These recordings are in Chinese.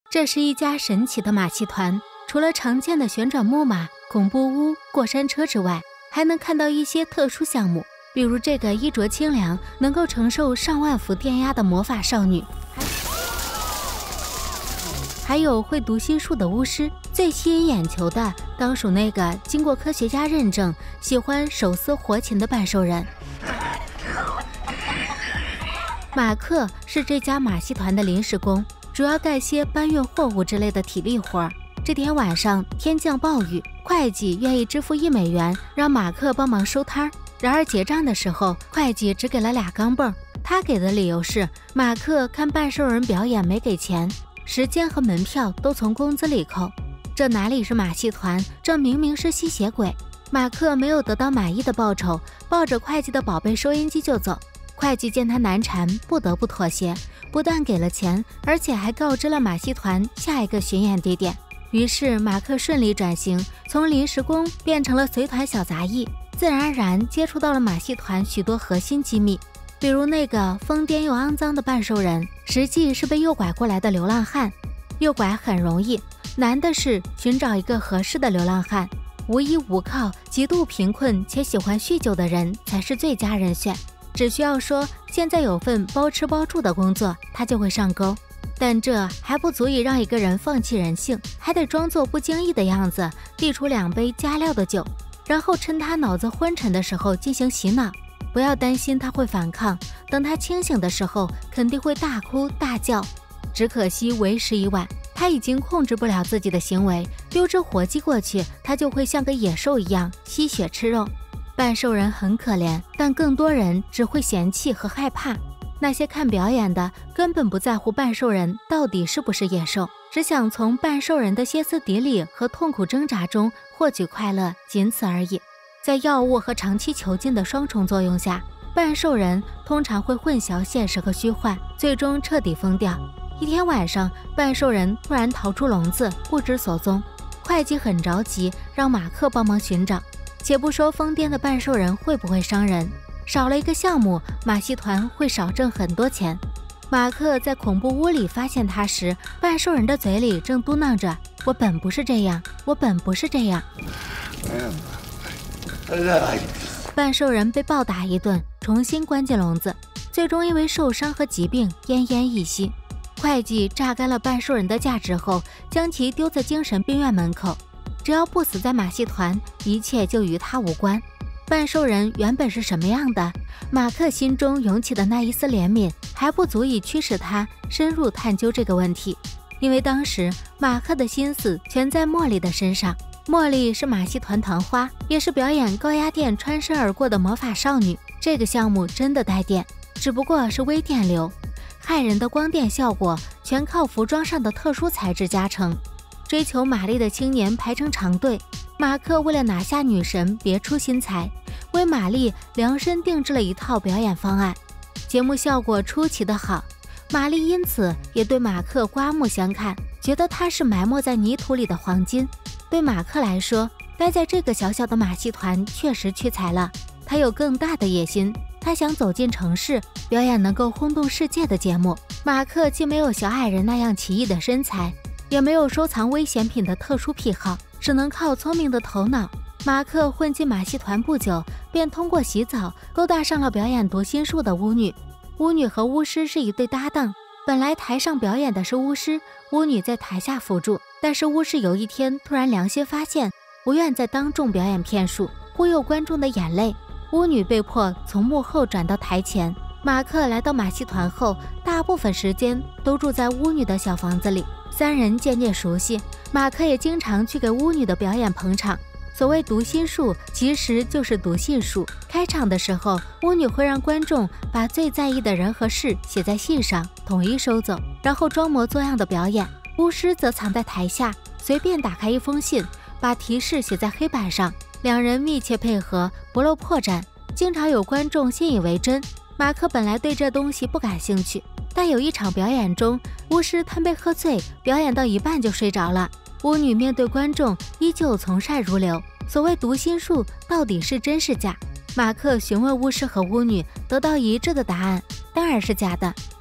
这是一家神奇的马戏团，除了常见的旋转木马、恐怖屋、过山车之外，还能看到一些特殊项目，比如这个衣着清凉、能够承受上万伏电压的魔法少女，还有会读心术的巫师。最吸引眼球的当属那个经过科学家认证、喜欢手撕活禽的半兽人。马克是这家马戏团的临时工，主要干些搬运货物之类的体力活。这天晚上天降暴雨，会计愿意支付1美元让马克帮忙收摊，然而结账的时候，会计只给了2钢镚。他给的理由是马克看半兽人表演没给钱，时间和门票都从工资里扣。这哪里是马戏团，这明明是吸血鬼。马克没有得到满意的报酬，抱着会计的宝贝收音机就走。会计见他难缠，不得不妥协，不但给了钱，而且还告知了马戏团下一个巡演地点。于是马克顺利转型，从临时工变成了随团小杂役，自然而然接触到了马戏团许多核心机密，比如那个疯癫又肮脏的半兽人，实际是被诱拐过来的流浪汉。诱拐很容易，难的是寻找一个合适的流浪汉。无依无靠、极度贫困且喜欢酗酒的人才是最佳人选。只需要说现在有份包吃包住的工作，他就会上钩。但这还不足以让一个人放弃人性，还得装作不经意的样子，递出2杯加料的酒，然后趁他脑子昏沉的时候进行洗脑。不要担心他会反抗，等他清醒的时候肯定会大哭大叫。只可惜为时已晚，他已经控制不了自己的行为，丢只活鸡过去，他就会像个野兽一样吸血吃肉。半兽人很可怜，但更多人只会嫌弃和害怕。那些看表演的根本不在乎半兽人到底是不是野兽，只想从半兽人的歇斯底里和痛苦挣扎中获取快乐，仅此而已。在药物和长期囚禁的双重作用下，半兽人通常会混淆现实和虚幻，最终彻底疯掉。一天晚上，半兽人突然逃出笼子，不知所踪。会计很着急，让马克帮忙寻找。且不说疯癫的半兽人会不会伤人，少了一个项目，马戏团会少挣很多钱。马克在恐怖屋里发现他时，半兽人的嘴里正嘟囔着：“我本不是这样，我本不是这样。”半兽人被暴打一顿，重新关进笼子，最终因为受伤和疾病奄奄一息。会计榨干了半兽人的价值后，将其丢在精神病院门口。只要不死在马戏团，一切就与他无关。半兽人原本是什么样的？马克心中涌起的那一丝怜悯，还不足以驱使他深入探究这个问题。因为当时马克的心思全在茉莉的身上。茉莉是马戏团团花，也是表演高压电穿身而过的魔法少女。这个项目真的带电，只不过是微电流，骇人的光电效果全靠服装上的特殊材质加成。追求玛丽的青年排成长队，马克为了拿下女神别出心裁，为玛丽量身定制了一套表演方案。节目效果出奇的好，玛丽因此也对马克刮目相看，觉得他是埋没在泥土里的黄金。对马克来说，待在这个小小的马戏团确实屈才了。他有更大的野心，他想走进城市，表演能够轰动世界的节目。马克既没有小矮人那样奇异的身材，也没有收藏危险品的特殊癖好，只能靠聪明的头脑。马克混进马戏团不久，便通过洗澡勾搭上了表演读心术的巫女。巫女和巫师是一对搭档，本来台上表演的是巫师，巫女在台下辅助。但是巫师有一天突然良心发现，不愿再当众表演骗术，忽悠观众的眼泪。巫女被迫从幕后转到台前。马克来到马戏团后，大部分时间都住在巫女的小房子里，3人渐渐熟悉。马克也经常去给巫女的表演捧场。所谓读心术，其实就是读信术。开场的时候，巫女会让观众把最在意的人和事写在信上，统一收走，然后装模作样的表演。巫师则藏在台下，随便打开一封信，把提示写在黑板上。2人密切配合，不露破绽，经常有观众信以为真。马克本来对这东西不感兴趣，但有一场表演中，巫师贪杯喝醉，表演到一半就睡着了。巫女面对观众依旧从善如流。所谓读心术到底是真是假？马克询问巫师和巫女，得到一致的答案，当然是假的。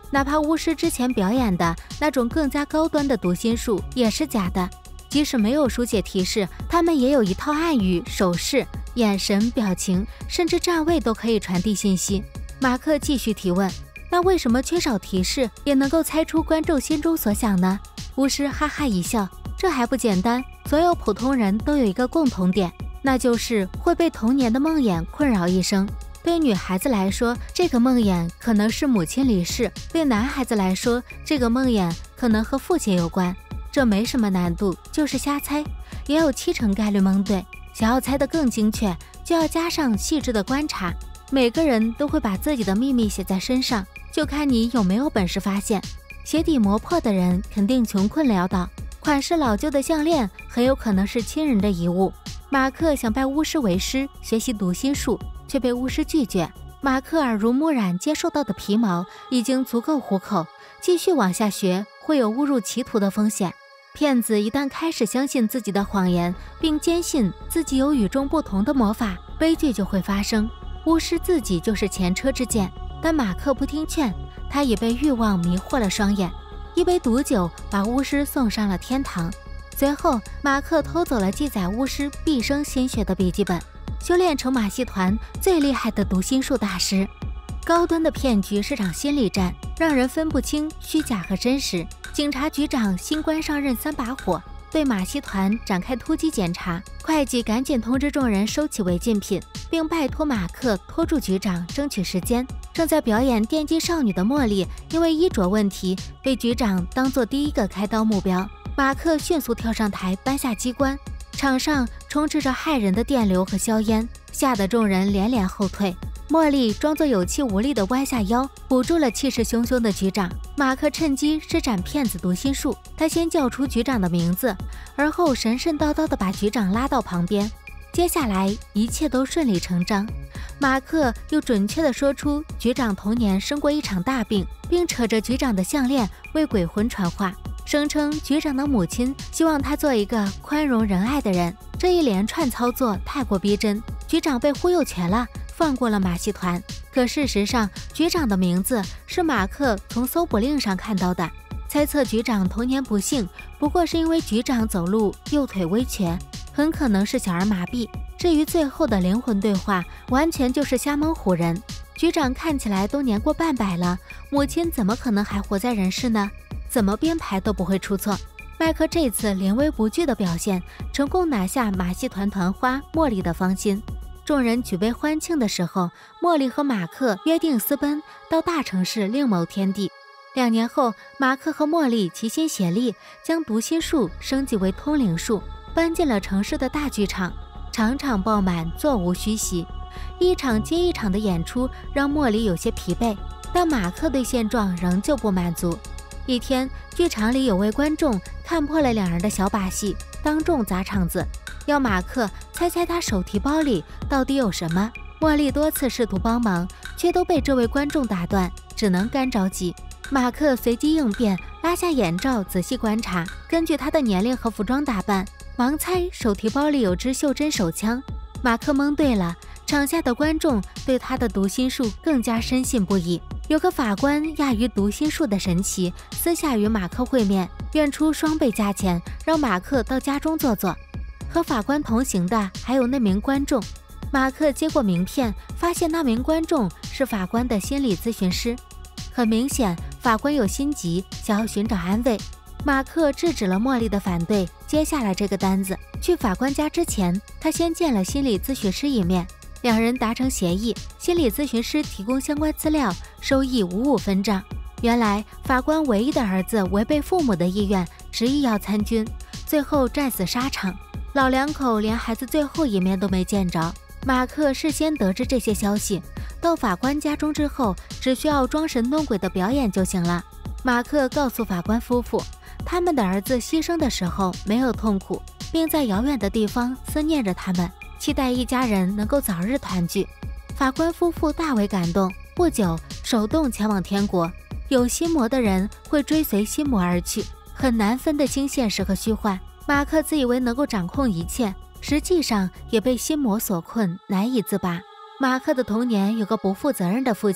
哪怕巫师之前表演的那种更加高端的读心术也是假的。即使没有书写提示，他们也有一套暗语、手势、眼神、表情，甚至站位都可以传递信息。马克继续提问，那为什么缺少提示也能够猜出观众心中所想呢？巫师哈哈一笑，这还不简单，所有普通人都有一个共同点，那就是会被童年的梦魇困扰一生。对女孩子来说，这个梦魇可能是母亲离世；对男孩子来说，这个梦魇可能和父亲有关。这没什么难度，就是瞎猜，也有70%概率蒙对。想要猜得更精确，就要加上细致的观察。每个人都会把自己的秘密写在身上，就看你有没有本事发现。鞋底磨破的人肯定穷困潦倒，款式老旧的项链很有可能是亲人的遗物。马克想拜巫师为师，学习读心术，却被巫师拒绝。马克耳濡目染接受到的皮毛已经足够糊口，继续往下学会有误入歧途的风险。骗子一旦开始相信自己的谎言，并坚信自己有与众不同的魔法，悲剧就会发生。巫师自己就是前车之鉴，但马克不听劝，他已被欲望迷惑了双眼。一杯毒酒把巫师送上了天堂。随后，马克偷走了记载巫师毕生心血的笔记本，修炼成马戏团最厉害的读心术大师。高端的骗局是场心理战，让人分不清虚假和真实。警察局长新官上任3把火，对马戏团展开突击检查。会计赶紧通知众人收起违禁品，并拜托马克拖住局长，争取时间。正在表演电击少女的茉莉，因为衣着问题被局长当作第一个开刀目标。马克迅速跳上台，搬下机关，场上充斥着骇人的电流和硝烟，吓得众人连连后退。茉莉装作有气无力地弯下腰，扶住了气势汹汹的局长。马克趁机施展骗子读心术，他先叫出局长的名字，而后神神叨叨地把局长拉到旁边。接下来一切都顺理成章。马克又准确地说出局长童年生过一场大病，并扯着局长的项链为鬼魂传话，声称局长的母亲希望他做一个宽容仁爱的人。这一连串操作太过逼真，局长被忽悠全了，放过了马戏团。可事实上，局长的名字是马克从搜捕令上看到的，猜测局长童年不幸不过是因为局长走路右腿微瘸，很可能是小儿麻痹。至于最后的灵魂对话，完全就是瞎蒙唬人。局长看起来都年过半百了，母亲怎么可能还活在人世呢？怎么编排都不会出错。麦克这次临危不惧的表现，成功拿下马戏团团花茉莉的芳心。众人举杯欢庆的时候，茉莉和马克约定私奔，到大城市另谋天地。2年后，马克和茉莉齐心协力，将读心术升级为通灵术，搬进了城市的大剧场，场场爆满，座无虚席。一场接一场的演出让茉莉有些疲惫，但马克对现状仍旧不满足。一天，剧场里有位观众看破了2人的小把戏，当众砸场子，要马克猜猜他手提包里到底有什么。茉莉多次试图帮忙，却都被这位观众打断，只能干着急。马克随机应变，拉下眼罩仔细观察，根据他的年龄和服装打扮，盲猜手提包里有支袖珍手枪。马克蒙对了，场下的观众对他的读心术更加深信不疑。有个法官讶于读心术的神奇，私下与马克会面，愿出双倍价钱，让马克到家中坐坐。和法官同行的还有那名观众。马克接过名片，发现那名观众是法官的心理咨询师。很明显，法官有心急，想要寻找安慰。马克制止了茉莉的反对，接下了这个单子。去法官家之前，他先见了心理咨询师一面，2人达成协议，心理咨询师提供相关资料，收益55分账。原来法官唯一的儿子违背父母的意愿，执意要参军，最后战死沙场。老2口连孩子最后一面都没见着。马克事先得知这些消息，到法官家中之后，只需要装神弄鬼的表演就行了。马克告诉法官夫妇，他们的儿子牺牲的时候没有痛苦，并在遥远的地方思念着他们，期待一家人能够早日团聚。法官夫妇大为感动，不久手动前往天国。有心魔的人会追随心魔而去，很难分得清现实和虚幻。马克自以为能够掌控一切，实际上也被心魔所困，难以自拔。马克的童年有个不负责任的父亲，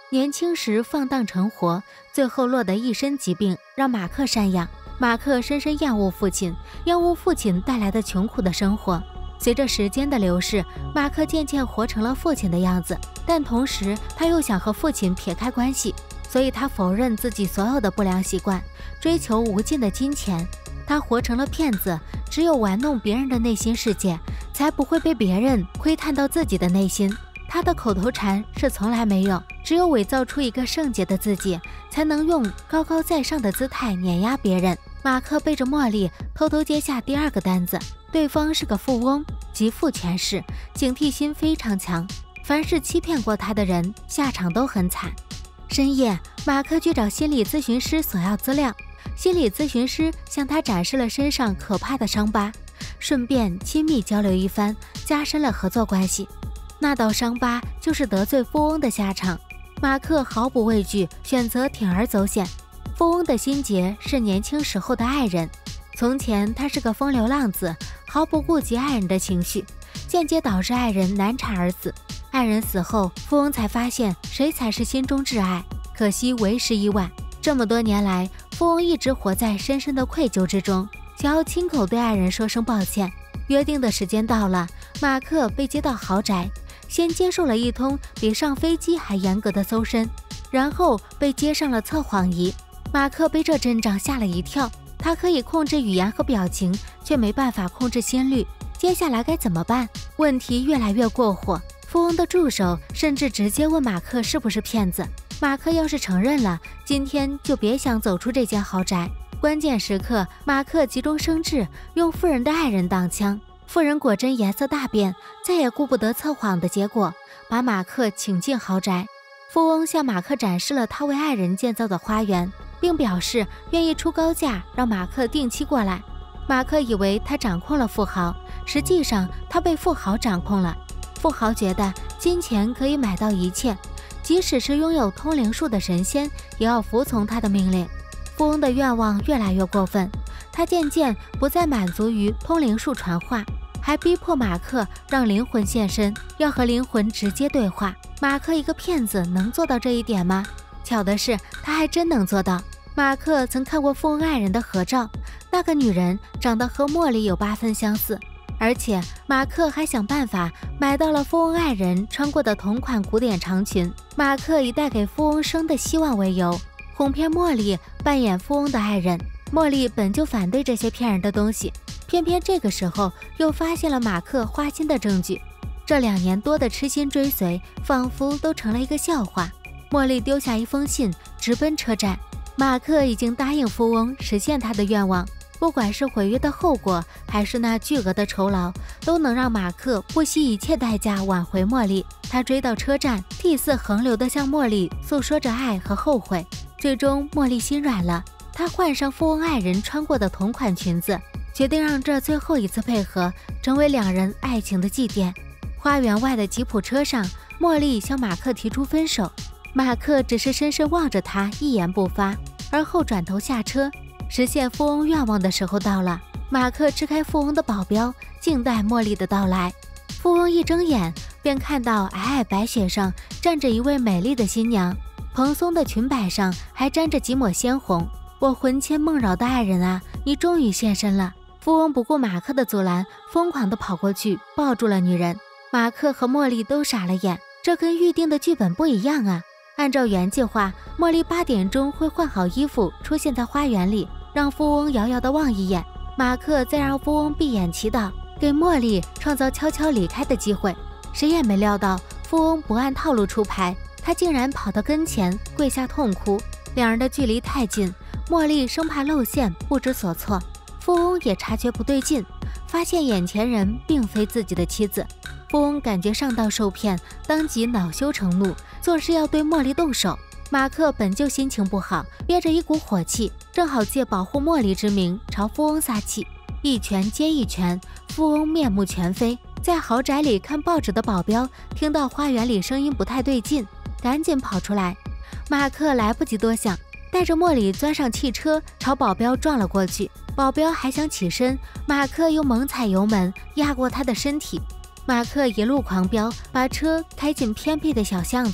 年轻时放荡成活，最后落得一身疾病，让马克赡养。马克深深厌恶父亲，厌恶父亲带来的穷苦的生活。随着时间的流逝，马克渐渐活成了父亲的样子，但同时他又想和父亲撇开关系，所以他否认自己所有的不良习惯，追求无尽的金钱。他活成了骗子，只有玩弄别人的内心世界，才不会被别人窥探到自己的内心。他的口头禅是从来没有，只有伪造出一个圣洁的自己，才能用高高在上的姿态碾压别人。马克背着茉莉偷偷接下第二个单子，对方是个富翁，极富权势，警惕心非常强，凡是欺骗过他的人，下场都很惨。深夜，马克去找心理咨询师索要资料，心理咨询师向他展示了身上可怕的伤疤，顺便亲密交流一番，加深了合作关系。那道伤疤就是得罪富翁的下场。马克毫不畏惧，选择铤而走险。富翁的心结是年轻时候的爱人，从前他是个风流浪子，毫不顾及爱人的情绪，间接导致爱人难产而死。爱人死后，富翁才发现谁才是心中挚爱，可惜为时已晚。这么多年来，富翁一直活在深深的愧疚之中，想要亲口对爱人说声抱歉。约定的时间到了，马克被接到豪宅，先接受了一通比上飞机还严格的搜身，然后被接上了测谎仪。马克被这阵仗吓了一跳，他可以控制语言和表情，却没办法控制心率。接下来该怎么办？问题越来越过火。富翁的助手甚至直接问马克是不是骗子。马克要是承认了，今天就别想走出这间豪宅。关键时刻，马克急中生智，用富人的爱人挡枪。富人果真颜色大变，再也顾不得测谎的结果，把马克请进豪宅。富翁向马克展示了他为爱人建造的花园，并表示愿意出高价让马克定期过来。马克以为他掌控了富豪，实际上他被富豪掌控了。富豪觉得金钱可以买到一切，即使是拥有通灵术的神仙，也要服从他的命令。富翁的愿望越来越过分，他渐渐不再满足于通灵术传话，还逼迫马克让灵魂现身，要和灵魂直接对话。马克一个骗子能做到这一点吗？巧的是，他还真能做到。马克曾看过富翁爱人的合照，那个女人长得和茉莉有8分相似，而且马克还想办法买到了富翁爱人穿过的同款古典长裙。马克以带给富翁生的希望为由，哄骗茉莉扮演富翁的爱人。茉莉本就反对这些骗人的东西，偏偏这个时候又发现了马克花心的证据。这2年多的痴心追随，仿佛都成了一个笑话。茉莉丢下一封信，直奔车站。马克已经答应富翁实现他的愿望，不管是毁约的后果，还是那巨额的酬劳，都能让马克不惜一切代价挽回茉莉。他追到车站，涕泗横流地向茉莉诉说着爱和后悔。最终，茉莉心软了，她换上富翁爱人穿过的同款裙子，决定让这最后一次配合成为2人爱情的祭奠。花园外的吉普车上，茉莉向马克提出分手，马克只是深深望着她，一言不发，而后转头下车。实现富翁愿望的时候到了，马克支开富翁的保镖，静待茉莉的到来。富翁一睁眼，便看到皑皑白雪上站着一位美丽的新娘，蓬松的裙摆上还沾着几抹鲜红。我魂牵梦绕的爱人啊，你终于现身了！富翁不顾马克的阻拦，疯狂地跑过去，抱住了女人。马克和茉莉都傻了眼，这跟预定的剧本不一样啊！按照原计划，茉莉8点钟会换好衣服出现在花园里，让富翁遥遥地望一眼。马克再让富翁闭眼祈祷，给茉莉创造悄悄离开的机会。谁也没料到富翁不按套路出牌，他竟然跑到跟前跪下痛哭。2人的距离太近，茉莉生怕露馅，不知所措。富翁也察觉不对劲，发现眼前人并非自己的妻子。富翁感觉上当受骗，当即恼羞成怒，做事要对茉莉动手。马克本就心情不好，憋着一股火气，正好借保护茉莉之名朝富翁撒气，一拳接一拳，富翁面目全非。在豪宅里看报纸的保镖听到花园里声音不太对劲，赶紧跑出来。马克来不及多想，带着茉莉钻上汽车，朝保镖撞了过去。保镖还想起身，马克又猛踩油门，压过他的身体。马克一路狂飙，把车开进偏僻的小巷子，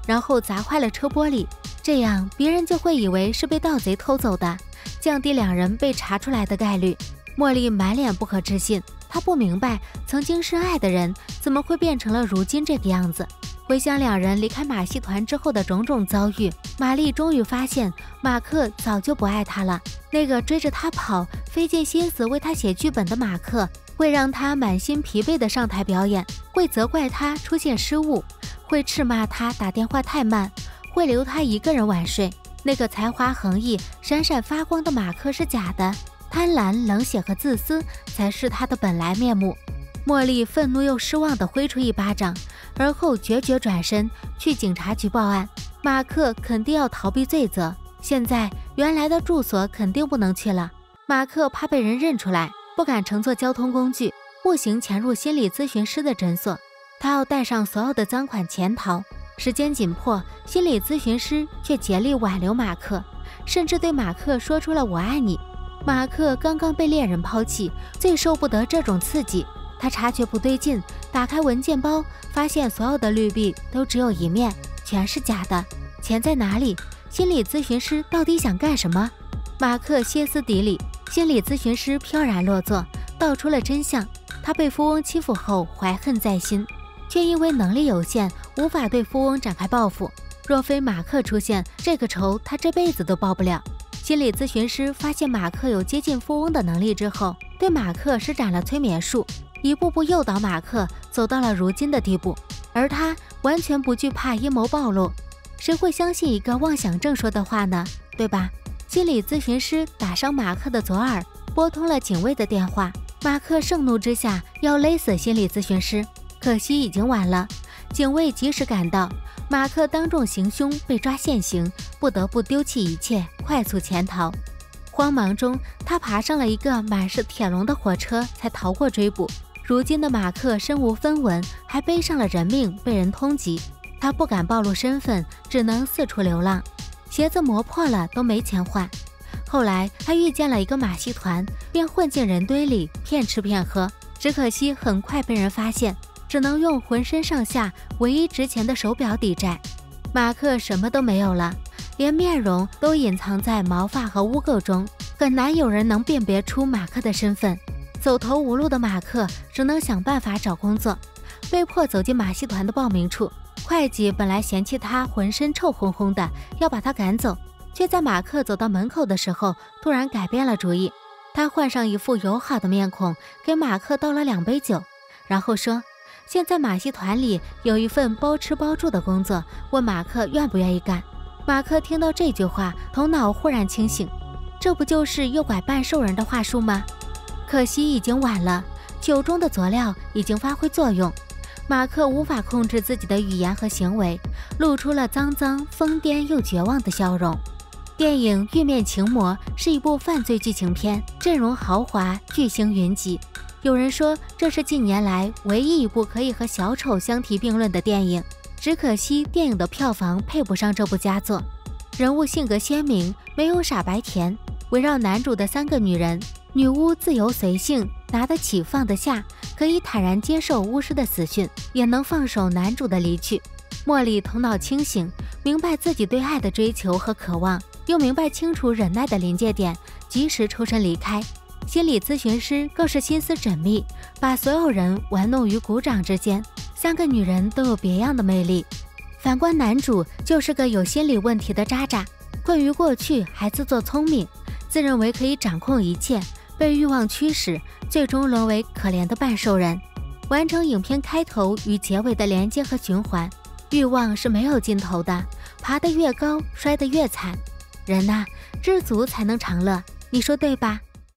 然后砸坏了车玻璃，这样别人就会以为是被盗贼偷走的，降低两人被查出来的概率。茉莉满脸不可置信，她不明白曾经深爱的人怎么会变成了如今这个样子。回想两人离开马戏团之后的种种遭遇，玛丽终于发现马克早就不爱她了。那个追着她跑、费尽心思为她写剧本的马克，会让她满心疲惫地上台表演，会责怪她出现失误，会斥骂她打电话太慢，会留她一个人晚睡。那个才华横溢、闪闪发光的马克是假的，贪婪、冷血和自私才是他的本来面目。茉莉愤怒又失望地挥出一巴掌，而后决绝转身去警察局报案。马克肯定要逃避罪责，现在原来的住所肯定不能去了。马克怕被人认出来，不敢乘坐交通工具，步行潜入心理咨询师的诊所。他要带上所有的赃款潜逃。时间紧迫，心理咨询师却竭力挽留马克，甚至对马克说出了我爱你。马克刚刚被恋人抛弃，最受不得这种刺激。他察觉不对劲，打开文件包，发现所有的绿币都只有一面，全是假的。钱在哪里？心理咨询师到底想干什么？马克歇斯底里。心理咨询师飘然落座，道出了真相。他被富翁欺负后怀恨在心，却因为能力有限，无法对富翁展开报复。若非马克出现，这个仇他这辈子都报不了。心理咨询师发现马克有接近富翁的能力之后，对马克施展了催眠术，一步步诱导马克走到了如今的地步。而他完全不惧怕阴谋暴露，谁会相信一个妄想症说的话呢？对吧？心理咨询师打伤马克的左耳，拨通了警卫的电话。马克盛怒之下要勒死心理咨询师，可惜已经晚了。警卫及时赶到，马克当众行凶，被抓现行，不得不丢弃一切，快速潜逃。慌忙中，他爬上了一个满是铁笼的火车，才逃过追捕。如今的马克身无分文，还背上了人命，被人通缉。他不敢暴露身份，只能四处流浪，鞋子磨破了都没钱换。后来他遇见了一个马戏团，便混进人堆里，骗吃骗喝。只可惜很快被人发现，只能用浑身上下唯一值钱的手表抵债。马克什么都没有了，连面容都隐藏在毛发和污垢中，很难有人能辨别出马克的身份。走投无路的马克只能想办法找工作，被迫走进马戏团的报名处。会计本来嫌弃他浑身臭烘烘的，要把他赶走，却在马克走到门口的时候突然改变了主意。他换上一副友好的面孔，给马克倒了2杯酒，然后说现在马戏团里有一份包吃包住的工作，问马克愿不愿意干。马克听到这句话，头脑忽然清醒，这不就是诱拐半兽人的话术吗？可惜已经晚了，酒中的佐料已经发挥作用。马克无法控制自己的语言和行为，露出了脏脏、疯癫又绝望的笑容。电影《玉面情魔》是一部犯罪剧情片，阵容豪华，巨星云集。有人说这是近年来唯一一部可以和小丑相提并论的电影，只可惜电影的票房配不上这部佳作。人物性格鲜明，没有傻白甜，围绕男主的3个女人，女巫自由随性，拿得起放得下，可以坦然接受巫师的死讯，也能放手男主的离去。茉莉头脑清醒，明白自己对爱的追求和渴望，又明白清楚忍耐的临界点，及时抽身离开。心理咨询师更是心思缜密，把所有人玩弄于股掌之间。3个女人都有别样的魅力。反观男主就是个有心理问题的渣渣，困于过去还自作聪明，自认为可以掌控一切，被欲望驱使，最终沦为可怜的半兽人。完成影片开头与结尾的连接和循环，欲望是没有尽头的，爬得越高，摔得越惨。人呐，知足才能长乐，你说对吧？